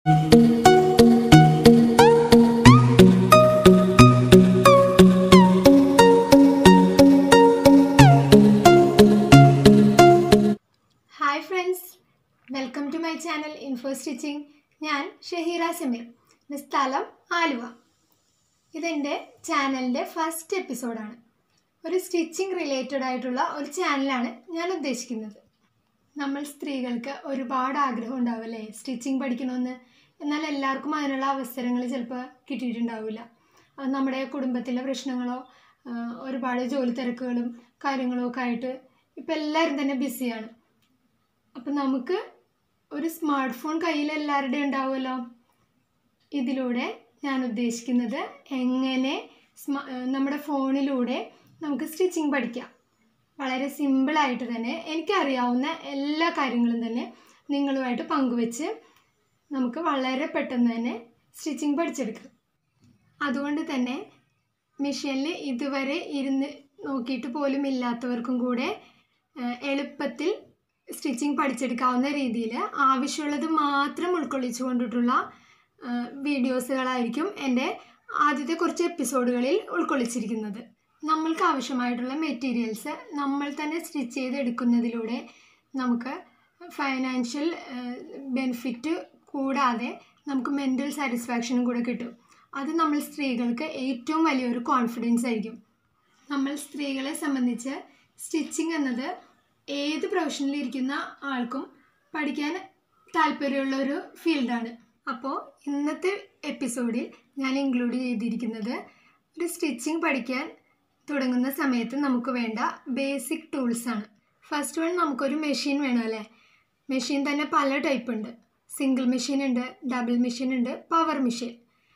Hi friends, welcome to my channel Info Stitching. ഞാൻ ഷഹീറ സമീർ, സ്ഥലം ആലുവ. ഇതെൻ്റെ ചാനലിൻ്റെ ഫസ്റ്റ് എപ്പിസോഡാണ്. ഒരു സ്റ്റിച്ചിങ് റിലേറ്റഡ് ആയിട്ടുള്ള ഒരു ചാനലാണ് ഞാൻ ഉദ്ദേശിക്കുന്നത്. നമ്മൾ സ്ത്രീകൾക്ക് ഒരുപാട് ആഗ്രഹം ഉണ്ടാവില്ലേ സ്റ്റിച്ചിങ് പഠിക്കണമെന്ന്. എന്നാൽ എല്ലാവർക്കും അതിനുള്ള അവസരങ്ങൾ ചിലപ്പോൾ കിട്ടിയിട്ടുണ്ടാവില്ല. നമ്മുടെ കുടുംബത്തിലെ പ്രശ്നങ്ങളോ ഒരുപാട് ജോലി തിരക്കുകളും കാര്യങ്ങളോ ഒക്കെ ആയിട്ട് ഇപ്പം എല്ലാവരും തന്നെ ബിസിയാണ്. അപ്പം നമുക്ക് ഒരു സ്മാർട്ട് ഫോൺ കയ്യിൽ എല്ലാവരുടെയും ഉണ്ടാവുമല്ലോ. ഇതിലൂടെ ഞാൻ ഉദ്ദേശിക്കുന്നത് എങ്ങനെ നമ്മുടെ ഫോണിലൂടെ നമുക്ക് സ്റ്റിച്ചിങ് പഠിക്കാം. വളരെ സിമ്പിളായിട്ട് തന്നെ എനിക്കറിയാവുന്ന എല്ലാ കാര്യങ്ങളും തന്നെ നിങ്ങളുമായിട്ട് പങ്കുവെച്ച് നമുക്ക് വളരെ പെട്ടെന്ന് തന്നെ സ്റ്റിച്ചിങ് പഠിച്ചെടുക്കാം. അതുകൊണ്ട് തന്നെ മെഷീനിൽ ഇതുവരെ ഇരുന്ന് നോക്കിയിട്ട് പോലും ഇല്ലാത്തവർക്കും കൂടെ എളുപ്പത്തിൽ സ്റ്റിച്ചിങ് പഠിച്ചെടുക്കാവുന്ന രീതിയിൽ ആവശ്യമുള്ളത് മാത്രം ഉൾക്കൊള്ളിച്ചു കൊണ്ടിട്ടുള്ള വീഡിയോസുകളായിരിക്കും എൻ്റെ ആദ്യത്തെ കുറച്ച് എപ്പിസോഡുകളിൽ ഉൾക്കൊള്ളിച്ചിരിക്കുന്നത്. നമ്മൾക്ക് ആവശ്യമായിട്ടുള്ള മെറ്റീരിയൽസ് നമ്മൾ തന്നെ സ്റ്റിച്ച് ചെയ്തെടുക്കുന്നതിലൂടെ നമുക്ക് ഫൈനാൻഷ്യൽ ബെനിഫിറ്റ് കൂടാതെ നമുക്ക് മെൻ്റൽ സാറ്റിസ്ഫാക്ഷനും കൂടെ കിട്ടും. അത് നമ്മൾ സ്ത്രീകൾക്ക് ഏറ്റവും വലിയൊരു കോൺഫിഡൻസ് ആയിരിക്കും. നമ്മൾ സ്ത്രീകളെ സംബന്ധിച്ച് സ്റ്റിച്ചിങ് എന്നത് ഏത് പ്രൊഫഷനിലിരിക്കുന്ന ആൾക്കും പഠിക്കാൻ താല്പര്യമുള്ളൊരു ഫീൽഡാണ്. അപ്പോൾ ഇന്നത്തെ എപ്പിസോഡിൽ ഞാൻ ഇൻക്ലൂഡ് ചെയ്തിരിക്കുന്നത് ഒരു സ്റ്റിച്ചിങ് പഠിക്കാൻ തുടങ്ങുന്ന സമയത്ത് നമുക്ക് വേണ്ട ബേസിക് ടൂൾസാണ്. ഫസ്റ്റ് വൺ, നമുക്കൊരു മെഷീൻ വേണം അല്ലേ. മെഷീൻ തന്നെ പല ടൈപ്പ് ഉണ്ട്. സിംഗിൾ മെഷീൻ ഉണ്ട്, ഡബിൾ മെഷീൻ ഉണ്ട്, പവർ മെഷീൻ.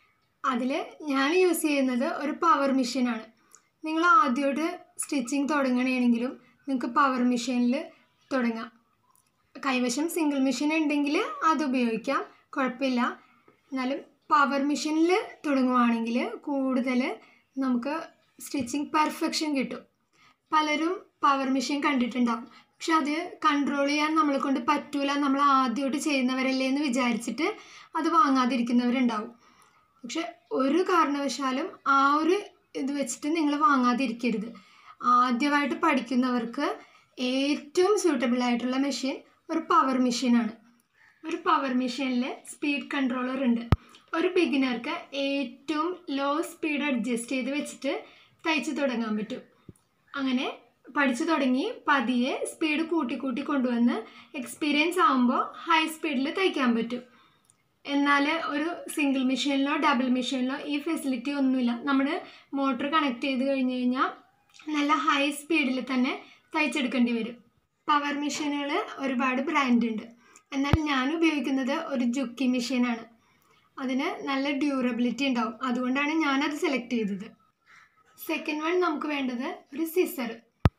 അതിൽ ഞാൻ യൂസ് ചെയ്യുന്നത് ഒരു പവർ മെഷീനാണ്. നിങ്ങൾ ആദ്യമായിട്ട് സ്റ്റിച്ചിങ് തുടങ്ങണമെങ്കിലും നിങ്ങൾക്ക് പവർ മെഷീനിൽ തുടങ്ങാം. കൈവശം സിംഗിൾ മെഷീൻ ഉണ്ടെങ്കിൽ അത് ഉപയോഗിക്കാം, കുഴപ്പമില്ല. എന്നാലും പവർ മെഷീനിൽ തുടങ്ങുവാണെങ്കിൽ കൂടുതൽ നമുക്ക് സ്റ്റിച്ചിങ് പെർഫെക്ഷൻ കിട്ടും. പലരും പവർ മെഷീൻ കണ്ടിട്ടുണ്ടാകും, പക്ഷെ അത് കൺട്രോൾ ചെയ്യാൻ നമ്മളെ കൊണ്ട് പറ്റൂല, നമ്മൾ ആദ്യമായിട്ട് ചെയ്യുന്നവരല്ലേ എന്ന് വിചാരിച്ചിട്ട് അത് വാങ്ങാതിരിക്കുന്നവരുണ്ടാവും. പക്ഷെ ഒരു കാരണവശാലും ആ ഒരു ഇത് വെച്ചിട്ട് നിങ്ങൾ വാങ്ങാതിരിക്കരുത്. ആദ്യമായിട്ട് പഠിക്കുന്നവർക്ക് ഏറ്റവും സ്യൂട്ടബിൾ ആയിട്ടുള്ള മെഷീൻ ഒരു പവർ മെഷീനാണ്. ഒരു പവർ മെഷീനിൽ സ്പീഡ് കൺട്രോളർ ഉണ്ട്. ഒരു ബിഗിനർക്ക് ഏറ്റവും ലോ സ്പീഡ് അഡ്ജസ്റ്റ് ചെയ്ത് വെച്ചിട്ട് തയ്ച്ച് തുടങ്ങാൻ പറ്റും. അങ്ങനെ പഠിച്ചു തുടങ്ങി പതിയെ സ്പീഡ് കൂട്ടി കൊണ്ടുവന്ന് എക്സ്പീരിയൻസ് ആകുമ്പോൾ ഹൈ സ്പീഡിൽ തയ്ക്കാൻ പറ്റും. എന്നാൽ ഒരു സിംഗിൾ മെഷീനിലോ ഡബിൾ മെഷീനിലോ ഈ ഫെസിലിറ്റി ഒന്നുമില്ല. നമ്മൾ മോട്ടർ കണക്ട് ചെയ്ത് കഴിഞ്ഞ് കഴിഞ്ഞാൽ നല്ല ഹൈ സ്പീഡിൽ തന്നെ തയ്ച്ചെടുക്കേണ്ടി വരും. പവർ മെഷീനുകൾ ഒരുപാട് ബ്രാൻഡ് ഉണ്ട്. എന്നാൽ ഞാൻ ഉപയോഗിക്കുന്നത് ഒരു ജുക്കി മെഷീനാണ്. അതിന് നല്ല ഡ്യൂറബിലിറ്റി ഉണ്ടാവും, അതുകൊണ്ടാണ് ഞാനത് സെലക്ട് ചെയ്തത്. സെക്കൻഡ് വൺ, നമുക്ക് വേണ്ടത് ഒരു സിസർ.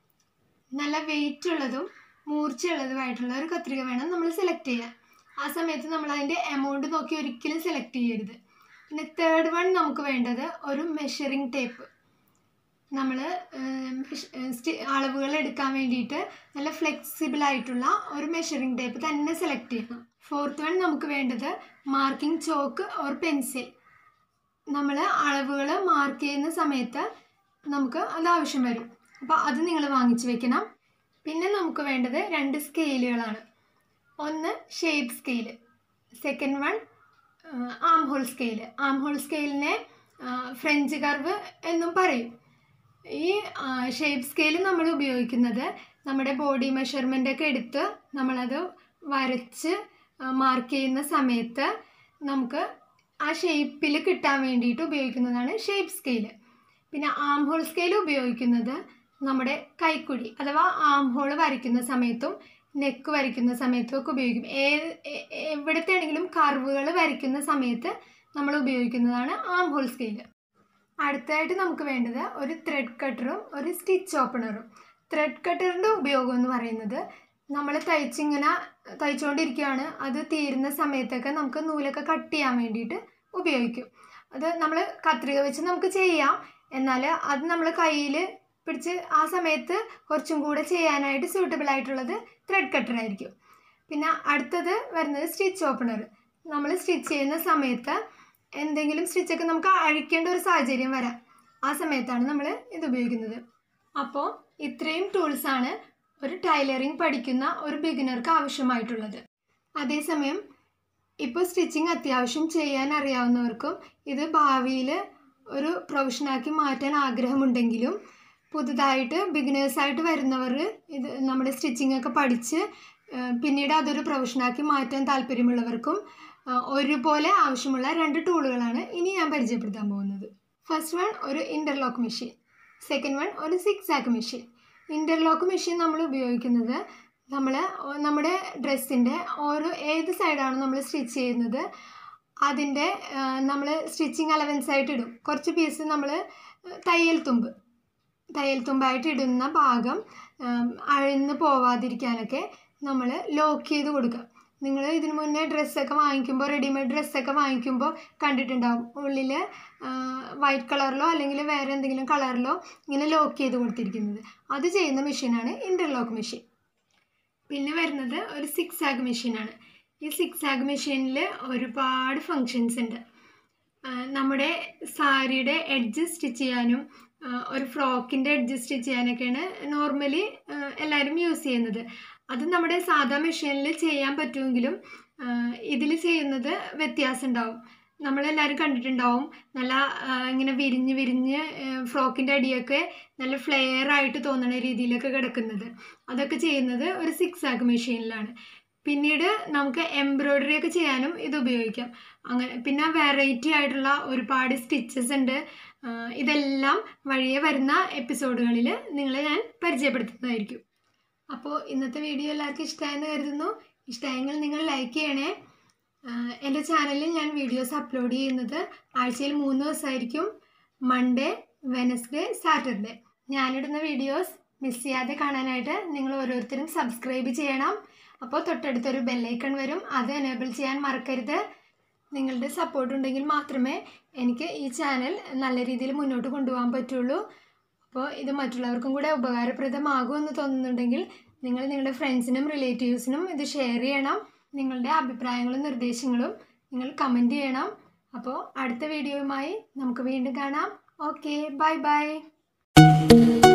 നല്ല വെയിറ്റ് ഉള്ളതും മൂർച്ചയുള്ളതുമായിട്ടുള്ള ഒരു കത്രിക വേണം നമ്മൾ സെലക്ട് ചെയ്യാൻ. ആ സമയത്ത് നമ്മൾ അതിൻ്റെ എമൗണ്ട് നോക്കി ഒരിക്കലും സെലക്ട് ചെയ്യരുത്. പിന്നെ തേർഡ് വൺ, നമുക്ക് വേണ്ടത് ഒരു മെഷറിംഗ് ടേപ്പ്. നമ്മൾ അളവുകൾ എടുക്കാൻ വേണ്ടിയിട്ട് നല്ല ഫ്ലെക്സിബിൾ ആയിട്ടുള്ള ഒരു മെഷറിംഗ് ടേപ്പ് തന്നെ സെലക്ട് ചെയ്യണം. ഫോർത്ത് വൺ, നമുക്ക് വേണ്ടത് മാർക്കിംഗ് ചോക്ക് ഓർ പെൻസിൽ. നമ്മൾ അളവുകൾ മാർക്ക് ചെയ്യുന്ന സമയത്ത് നമുക്ക് അത് ആവശ്യം വരും, അപ്പോൾ അത് നിങ്ങൾ വാങ്ങിച്ചു വെക്കണം. പിന്നെ നമുക്ക് വേണ്ടത് 2 സ്കെയിലുകളാണ്. ഒന്ന് shape scale, second one armhole scale. Armhole സ്കെയിലിനെ ഫ്രഞ്ച് കർവ് എന്നും പറയും. ഈ ഷേപ്പ് സ്കെയിൽ നമ്മൾ ഉപയോഗിക്കുന്നത് നമ്മുടെ ബോഡി മെഷർമെൻ്റ് ഒക്കെ എടുത്ത് നമ്മളത് വരച്ച് മാർക്ക് ചെയ്യുന്ന സമയത്ത് നമുക്ക് ആ ഷേപ്പിൽ കിട്ടാൻ വേണ്ടിയിട്ട് ഉപയോഗിക്കുന്നതാണ് ഷേപ്പ് സ്കെയില്. പിന്നെ ആം ഹോൾ സ്കെയിൽ ഉപയോഗിക്കുന്നത് നമ്മുടെ കൈക്കുഴി അഥവാ ആം ഹോൾ വരയ്ക്കുന്ന സമയത്തും നെക്ക് വരയ്ക്കുന്ന സമയത്തും ഒക്കെ ഉപയോഗിക്കും. എവിടത്തെ ആണെങ്കിലും കർവുകൾ വരയ്ക്കുന്ന സമയത്ത് നമ്മൾ ഉപയോഗിക്കുന്നതാണ് ആം ഹോൾ സ്കെയില്. അടുത്തതായിട്ട് നമുക്ക് വേണ്ടത് ഒരു ത്രെഡ് കട്ടറും ഒരു സ്റ്റിച്ച് ഓപ്പണറും. ത്രെഡ് കട്ടറിൻ്റെ ഉപയോഗം എന്ന് പറയുന്നത് നമ്മൾ തയ്ച്ചുകൊണ്ടിരിക്കുകയാണ്, അത് തീരുന്ന സമയത്തൊക്കെ നമുക്ക് നൂലൊക്കെ കട്ട് ചെയ്യാൻ വേണ്ടിയിട്ട് ഉപയോഗിക്കും. അത് നമ്മൾ കത്രിക വെച്ച് നമുക്ക് ചെയ്യാം, എന്നാൽ അത് നമ്മൾ കയ്യിൽ പിടിച്ച് ആ സമയത്ത് കുറച്ചും കൂടെ ചെയ്യാനായിട്ട് സ്യൂട്ടബിൾ ആയിട്ടുള്ളത് ത്രെഡ് കട്ടറായിരിക്കും. പിന്നെ അടുത്തത് വരുന്നത് സ്റ്റിച്ച് ഓപ്പണർ. നമ്മൾ സ്റ്റിച്ച് ചെയ്യുന്ന സമയത്ത് എന്തെങ്കിലും സ്റ്റിച്ചൊക്കെ നമുക്ക് അഴിക്കേണ്ട ഒരു സാഹചര്യം വരാം. ആ സമയത്താണ് നമ്മൾ ഇത് ഉപയോഗിക്കുന്നത്. അപ്പോൾ ഇത്രയും ടൂൾസാണ് ഒരു ടൈലറിങ് പഠിക്കുന്ന ഒരു ബിഗിനർക്ക് ആവശ്യമായിട്ടുള്ളത്. അതേസമയം ഇപ്പോൾ സ്റ്റിച്ചിങ് അത്യാവശ്യം ചെയ്യാൻ അറിയാവുന്നവർക്കും ഇത് ഭാവിയിൽ ഒരു പ്രൊഫഷനാക്കി മാറ്റാൻ ആഗ്രഹമുണ്ടെങ്കിലും പുതുതായിട്ട് ബിഗിനേഴ്സായിട്ട് വരുന്നവർ ഇത് നമ്മുടെ സ്റ്റിച്ചിങ് ഒക്കെ പഠിച്ച് പിന്നീട് അതൊരു പ്രൊഫഷനാക്കി മാറ്റാൻ താല്പര്യമുള്ളവർക്കും ഒരുപോലെ ആവശ്യമുള്ള 2 ടൂളുകളാണ് ഇനി ഞാൻ പരിചയപ്പെടുത്താൻ പോകുന്നത്. ഫസ്റ്റ് വൺ ഒരു ഇൻ്റർലോക്ക് മെഷീൻ, സെക്കൻഡ് വൺ ഒരു സിക്സാക്ക് മെഷീൻ. ഇൻ്റർലോക്ക് മെഷീൻ നമ്മൾ ഉപയോഗിക്കുന്നത് നമ്മുടെ ഡ്രസ്സിൻ്റെ ഏത് സൈഡാണ് നമ്മൾ സ്റ്റിച്ച് ചെയ്യുന്നത് അതിൻ്റെ നമ്മൾ സ്റ്റിച്ചിങ് അലവൻസായിട്ട് ഇടും. കുറച്ച് പീസ് നമ്മൾ തയ്യൽ തുമ്പായിട്ട് ഇടുന്ന ഭാഗം അഴിഞ്ഞു പോവാതിരിക്കാനൊക്കെ നമ്മൾ ലോക്ക് ചെയ്ത് കൊടുക്കുക. നിങ്ങൾ ഇതിനു മുന്നേ ഡ്രസ്സൊക്കെ വാങ്ങിക്കുമ്പോൾ റെഡിമെയ്ഡ് ഡ്രസ്സൊക്കെ വാങ്ങിക്കുമ്പോൾ കണ്ടിട്ടുണ്ടാവും, ഉള്ളിൽ വൈറ്റ് കളറിലോ അല്ലെങ്കിൽ വേറെ എന്തെങ്കിലും കളറിലോ ഇങ്ങനെ ലോക്ക് ചെയ്ത് കൊടുത്തിരിക്കുന്നത്. അത് ചെയ്യുന്ന മെഷീനാണ് ഇൻ്റർലോക്ക് മെഷീൻ. പിന്നെ വരുന്നത് ഒരു സിക്സാഗ് മെഷീനാണ്. ഈ സിക്സാഗ് മെഷീനിൽ ഒരുപാട് ഫങ്ഷൻസ് ഉണ്ട്. നമ്മുടെ സാരിയുടെ എഡ്ജ് സ്റ്റിച്ച് ചെയ്യാനും ഒരു ഫ്രോക്കിൻ്റെ എഡ്ജ് സ്റ്റിച്ച് ചെയ്യാനൊക്കെയാണ് നോർമലി എല്ലാവരും യൂസ് ചെയ്യുന്നത്. അത് നമ്മുടെ സാധാ മെഷീനിൽ ചെയ്യാൻ പറ്റുമെങ്കിലും ഇതിൽ ചെയ്യുന്നത് വ്യത്യാസം ഉണ്ടാവും. നമ്മളെല്ലാവരും കണ്ടിട്ടുണ്ടാവും, നല്ല ഇങ്ങനെ വിരിഞ്ഞ് ഫ്രോക്കിൻ്റെ അടിയൊക്കെ നല്ല ഫ്ലെയർ ആയിട്ട് തോന്നുന്ന രീതിയിലൊക്കെ കിടക്കുന്നത്. അതൊക്കെ ചെയ്യുന്നത് ഒരു സിക്സാഗ് മെഷീനിലാണ്. പിന്നീട് നമുക്ക് എംബ്രോയ്ഡറി ഒക്കെ ചെയ്യാനും ഇത് ഉപയോഗിക്കാം. അങ്ങനെ പിന്നെ വെറൈറ്റി ആയിട്ടുള്ള ഒരുപാട് സ്റ്റിച്ചസ് ഉണ്ട്. ഇതെല്ലാം വഴിയെ വരുന്ന എപ്പിസോഡുകളിൽ നിങ്ങളെ ഞാൻ പരിചയപ്പെടുത്തുന്നതായിരിക്കും. അപ്പോൾ ഇന്നത്തെ വീഡിയോ എല്ലാവർക്കും ഇഷ്ടമായെന്ന് കരുതുന്നു. ഇഷ്ടമായെങ്കിൽ നിങ്ങൾ ലൈക്ക് ചെയ്യണേ. എൻ്റെ ചാനലിൽ ഞാൻ വീഡിയോസ് അപ്ലോഡ് ചെയ്യുന്നത് ആഴ്ചയിൽ 3 ദിവസമായിരിക്കും, മൺഡേ, വെനസ്ഡേ, സാറ്റർഡേ. ഞാനിടുന്ന വീഡിയോസ് മിസ് ചെയ്യാതെ കാണാനായിട്ട് നിങ്ങൾ ഓരോരുത്തരും സബ്സ്ക്രൈബ് ചെയ്യണം. അപ്പോൾ തൊട്ടടുത്തൊരു ബെല്ലൈക്കൺ വരും, അത് എനേബിൾ ചെയ്യാൻ മറക്കരുത്. നിങ്ങളുടെ സപ്പോർട്ട് ഉണ്ടെങ്കിൽ മാത്രമേ എനിക്ക് ഈ ചാനൽ നല്ല രീതിയിൽ മുന്നോട്ട് കൊണ്ടുപോകാൻ പറ്റുള്ളൂ. അപ്പോൾ ഇത് മറ്റുള്ളവർക്കും കൂടെ ഉപകാരപ്രദമാകുമെന്ന് തോന്നുന്നുണ്ടെങ്കിൽ നിങ്ങൾ നിങ്ങളുടെ ഫ്രണ്ട്സിനും റിലേറ്റീവ്സിനും ഇത് ഷെയർ ചെയ്യണം. നിങ്ങളുടെ അഭിപ്രായങ്ങളും നിർദ്ദേശങ്ങളും നിങ്ങൾ കമൻറ്റ് ചെയ്യണം. അപ്പോൾ അടുത്ത വീഡിയോയുമായി നമുക്ക് വീണ്ടും കാണാം. Okay, bye by.